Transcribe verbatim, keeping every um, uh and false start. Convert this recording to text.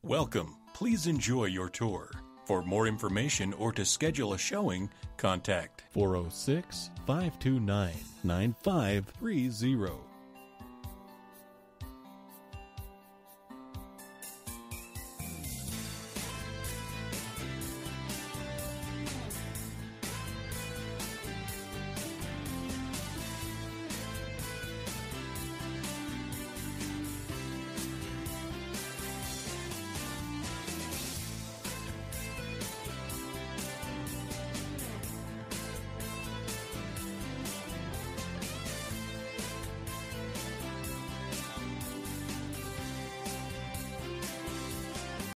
Welcome. Please enjoy your tour. For more information or to schedule a showing, contact four oh six, five two nine, nine five three zero.